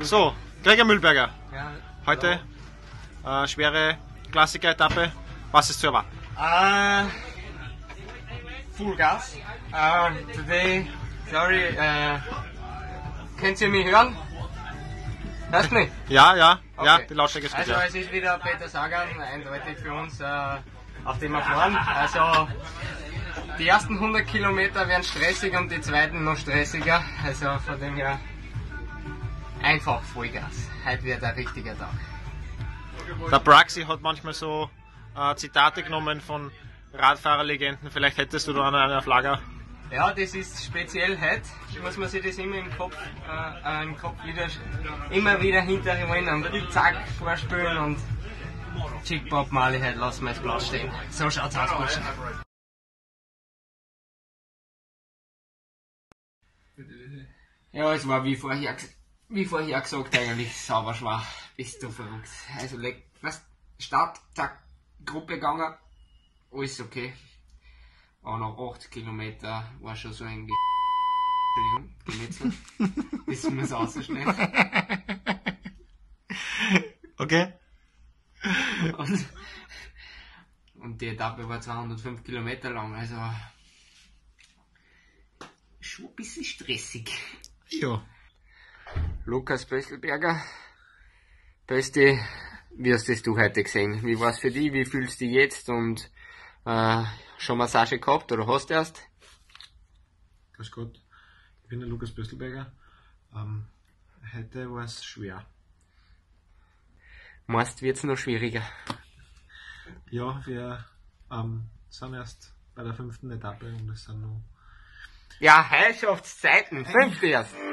So, Gregor Mühlberger, Ja, heute schwere Klassiker-Etappe. Was ist zu erwarten? Full gas. Today, sorry, könnt ihr mich hören? Hörst du mich? Ja, ja, ja, Okay. die Lautstärke ist gut. Also Ja. es ist wieder Peter Sagan, eindeutig für uns, auf dem wir fahren. Also die ersten 100 Kilometer werden stressig und die zweiten noch stressiger. Also von dem her einfach Vollgas. Heute wird ein richtiger Tag. Der Braxi hat manchmal so Zitate genommen von Radfahrerlegenden. Vielleicht hättest du da eine auf Lager. Ja, das ist speziell heute. Muss man sich das immer im Kopf wieder, immer wieder hinterher und zack, vorspülen und Chick Bob Marley, heute lassen wir das Blatt stehen. So schaut's aus, Burschen. Ja, es war wie vorher gesagt eigentlich sauber schwach. Bist du verrückt. Also was, Start, zack, Gruppe gegangen, alles okay. Aber nach 8 Kilometer war schon so ein Gemetzel. Das muss rausschneiden. Okay. Und die Etappe war 205 Kilometer lang, also schon ein bisschen stressig. Ja. Lukas Pöstelberger, Pösti, wie hast das du heute gesehen? Wie war's für dich? Wie fühlst du dich jetzt? Und schon Massage gehabt oder hast du erst? Grüß Gott, ich bin der Lukas Pöstelberger. Heute war es schwer. Meist wird's noch schwieriger. Ja, wir sind erst bei der 5. Etappe und es sind noch Ja, Herrschaftszeiten, 5. erst.